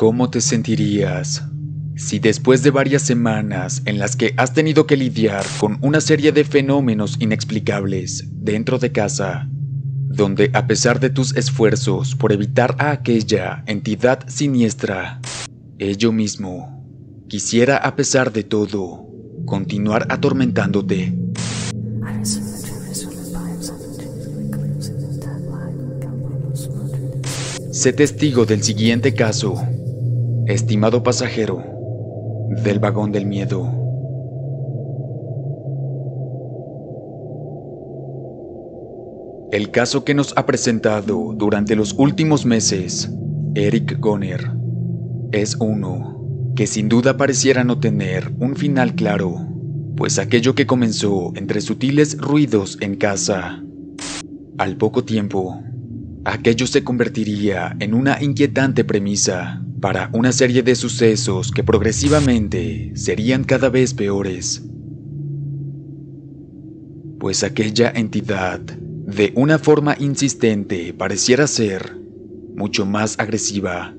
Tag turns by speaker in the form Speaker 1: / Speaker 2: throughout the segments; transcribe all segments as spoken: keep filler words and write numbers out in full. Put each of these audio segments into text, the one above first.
Speaker 1: ¿Cómo te sentirías si después de varias semanas en las que has tenido que lidiar con una serie de fenómenos inexplicables dentro de casa, donde a pesar de tus esfuerzos por evitar a aquella entidad siniestra, ello mismo quisiera a pesar de todo continuar atormentándote? Sé testigo del siguiente caso, estimado pasajero del vagón del miedo. El caso que nos ha presentado durante los últimos meses Eric Goner es uno que sin duda pareciera no tener un final claro, pues aquello que comenzó entre sutiles ruidos en casa, al poco tiempo, aquello se convertiría en una inquietante premisa para una serie de sucesos que progresivamente serían cada vez peores. Pues aquella entidad, de una forma insistente, pareciera ser mucho más agresiva.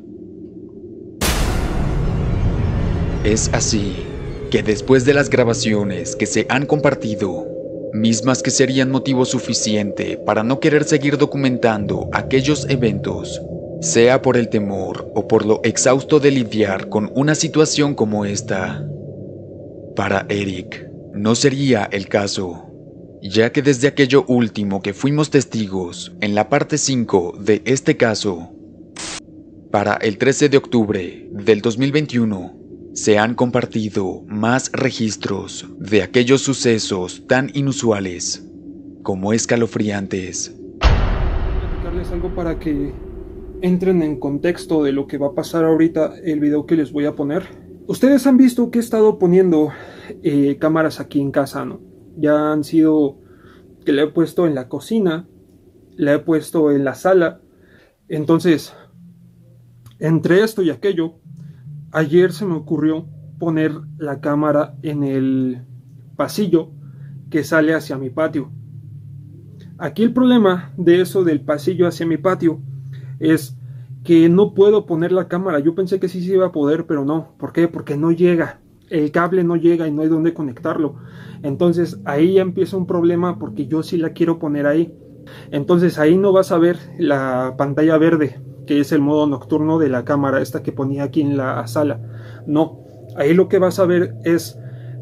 Speaker 1: Es así que después de las grabaciones que se han compartido, mismas que serían motivo suficiente para no querer seguir documentando aquellos eventos, sea por el temor o por lo exhausto de lidiar con una situación como esta, para Eric no sería el caso, ya que desde aquello último que fuimos testigos en la parte cinco de este caso, para el trece de octubre del dos mil veintiuno, se han compartido más registros de aquellos sucesos tan inusuales como escalofriantes.
Speaker 2: Voy a platicarles algo para que entren en contexto de lo que va a pasar ahorita el video que les voy a poner. Ustedes han visto que he estado poniendo eh, cámaras aquí en casa, ¿no? Ya han sido que la he puesto en la cocina, la he puesto en la sala. Entonces, entre esto y aquello, ayer se me ocurrió poner la cámara en el pasillo que sale hacia mi patio. Aquí el problema de eso del pasillo hacia mi patio es que no puedo poner la cámara. Yo pensé que sí se iba a poder, pero no. ¿Por qué? Porque no llega. El cable no llega y no hay dónde conectarlo. Entonces ahí ya empieza un problema porque yo sí la quiero poner ahí. Entonces ahí no vas a ver la pantalla verde, que es el modo nocturno de la cámara esta que ponía aquí en la sala. No, ahí lo que vas a ver es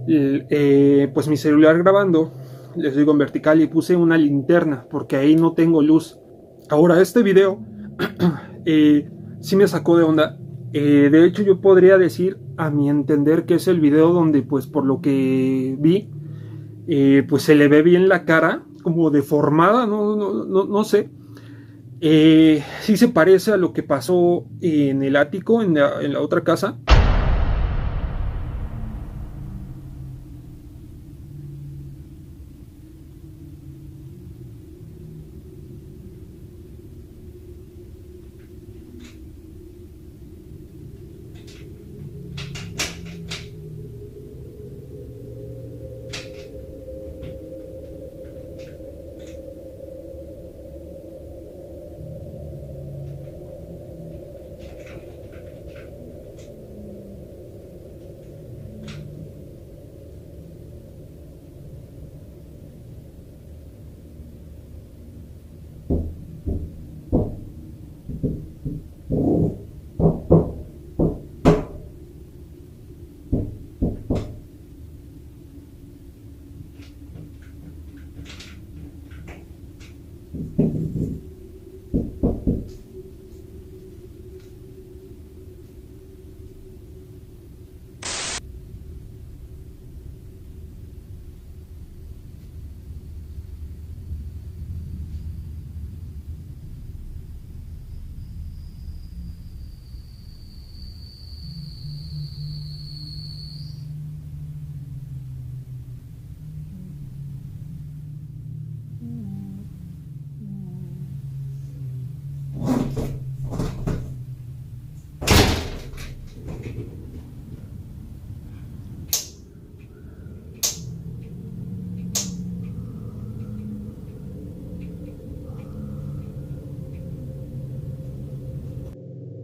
Speaker 2: eh, pues mi celular grabando. Les digo en vertical y puse una linterna porque ahí no tengo luz. Ahora este video eh, sí me sacó de onda. Eh, de hecho yo podría decir a mi entender que es el video donde pues por lo que vi eh, pues se le ve bien la cara como deformada, no, no, no, no sé. Eh, sí se parece a lo que pasó en el ático, en la, en la otra casa.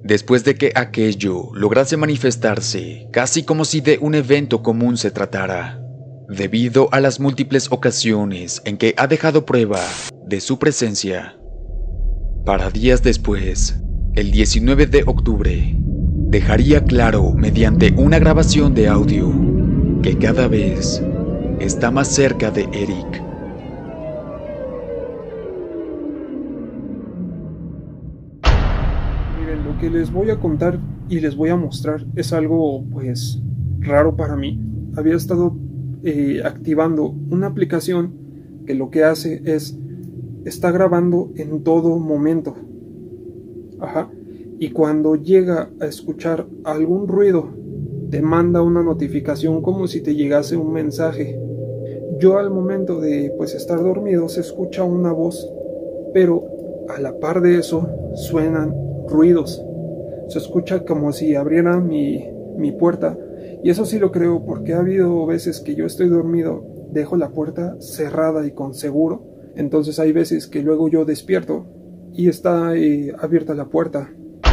Speaker 1: Después de que aquello lograse manifestarse, casi como si de un evento común se tratara, debido a las múltiples ocasiones en que ha dejado prueba de su presencia. Para días después, el diecinueve de octubre, dejaría claro mediante una grabación de audio que cada vez está más cerca de Eric.
Speaker 2: Miren, lo que les voy a contar y les voy a mostrar es algo, pues, raro para mí. Había estado eh, activando una aplicación que lo que hace es, está grabando en todo momento. Ajá. Y cuando llega a escuchar algún ruido, te manda una notificación como si te llegase un mensaje. Yo al momento de pues estar dormido se escucha una voz, pero a la par de eso suenan ruidos. Se escucha como si abriera mi, mi puerta. Y eso sí lo creo porque ha habido veces que yo estoy dormido, dejo la puerta cerrada y con seguro. Entonces hay veces que luego yo despierto y está eh, abierta la puerta.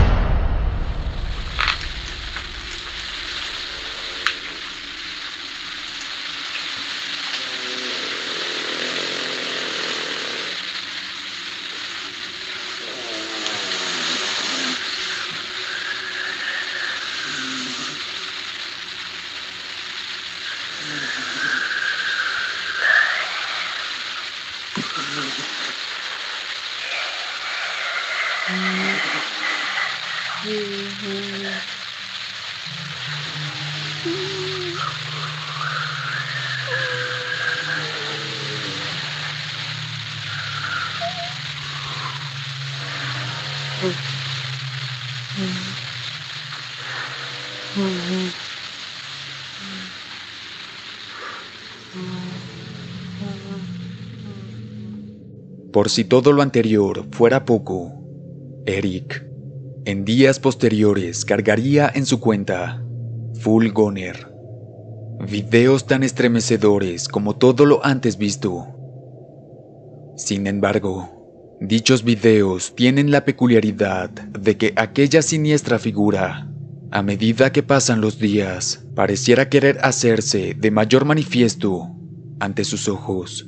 Speaker 1: Por si todo lo anterior fuera poco, Eric, en días posteriores, cargaría en su cuenta Full Goner videos tan estremecedores como todo lo antes visto. Sin embargo, dichos videos tienen la peculiaridad de que aquella siniestra figura, a medida que pasan los días, pareciera querer hacerse de mayor manifiesto ante sus ojos.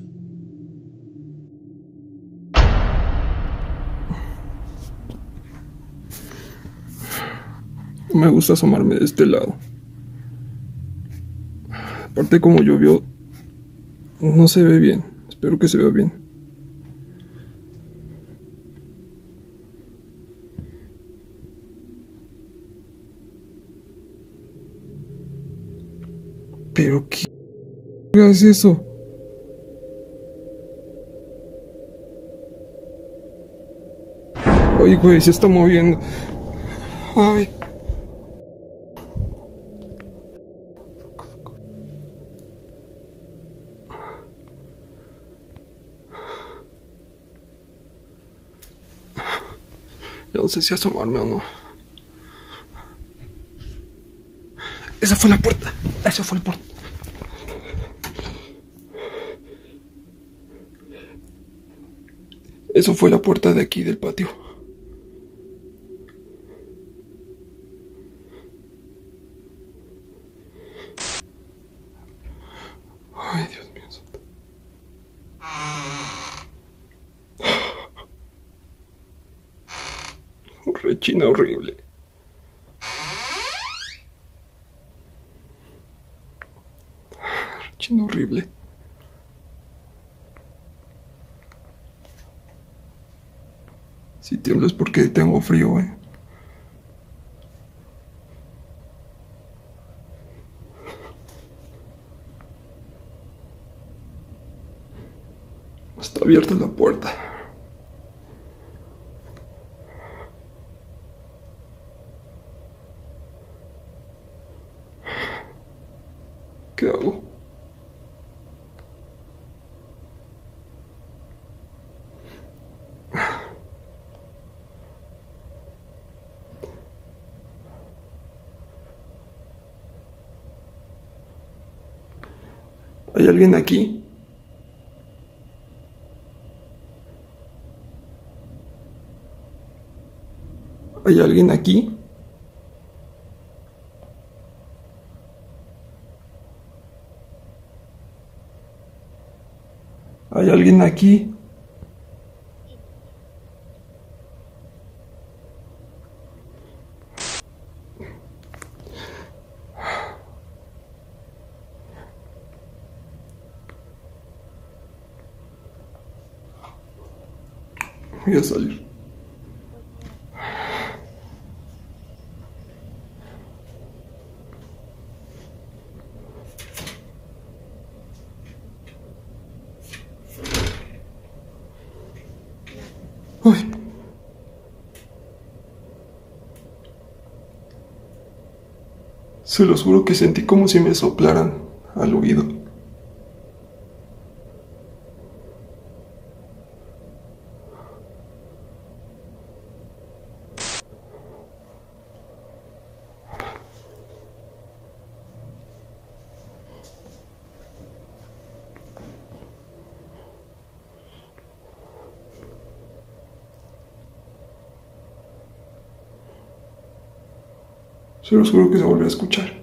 Speaker 2: Me gusta asomarme de este lado. Aparte, como llovió, no se ve bien. Espero que se vea bien. ¿Pero qué es eso? Ay, güey, se está moviendo. Ay. Ya no sé si asomarme o no. Esa fue la puerta. Esa fue la puerta. Eso fue la puerta de aquí del patio. Ay, Dios mío santo. Un rechina horrible. Rechina horrible. Si tiemblo es porque tengo frío, eh. Está abierta la puerta. ¿Qué hago? ¿Hay alguien aquí? ¿Hay alguien aquí? ¿Hay alguien aquí? Voy a salir. Uy. Se los juro que sentí como si me soplaran al oído. Se los juro que se volvió a escuchar.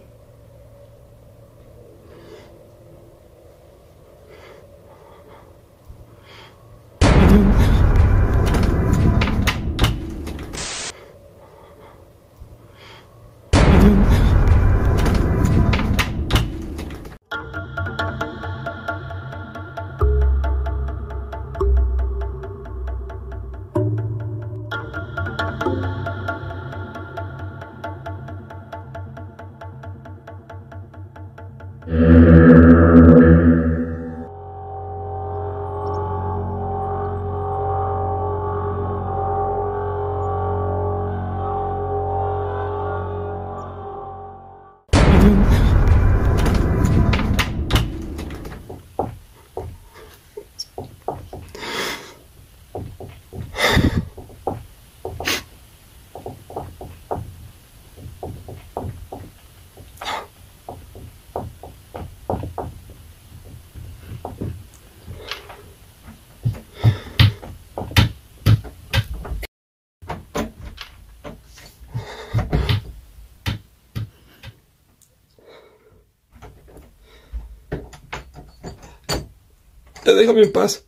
Speaker 2: Ya déjame en paz.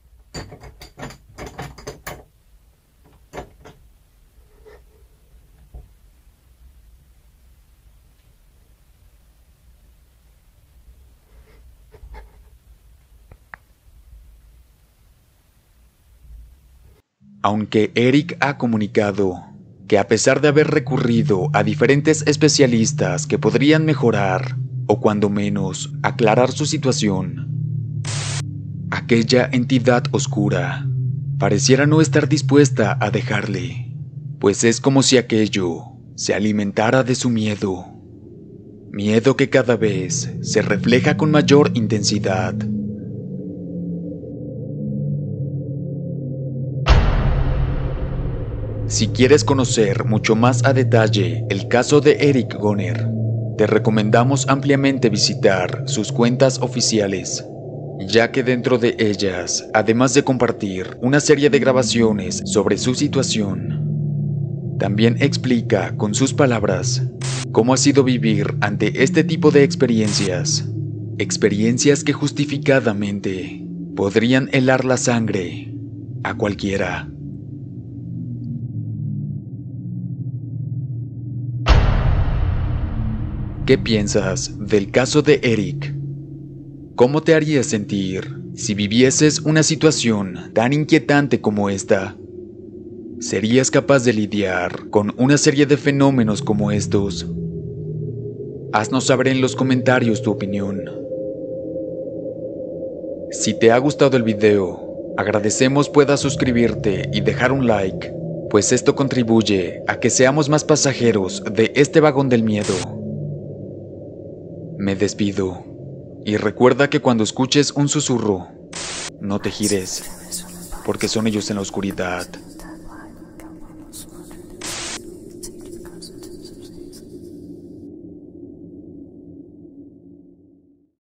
Speaker 1: Aunque Eric ha comunicado que a pesar de haber recurrido a diferentes especialistas que podrían mejorar, o cuando menos aclarar su situación, aquella entidad oscura pareciera no estar dispuesta a dejarle, pues es como si aquello se alimentara de su miedo, miedo que cada vez se refleja con mayor intensidad. Si quieres conocer mucho más a detalle el caso de Eric Goner, te recomendamos ampliamente visitar sus cuentas oficiales, ya que dentro de ellas, además de compartir una serie de grabaciones sobre su situación, también explica con sus palabras cómo ha sido vivir ante este tipo de experiencias, experiencias que justificadamente podrían helar la sangre a cualquiera. ¿Qué piensas del caso de Eric? ¿Cómo te harías sentir si vivieses una situación tan inquietante como esta? ¿Serías capaz de lidiar con una serie de fenómenos como estos? Haznos saber en los comentarios tu opinión. Si te ha gustado el video, agradecemos puedas suscribirte y dejar un like, pues esto contribuye a que seamos más pasajeros de este vagón del miedo. Me despido, y recuerda que cuando escuches un susurro, no te gires, porque son ellos en la oscuridad.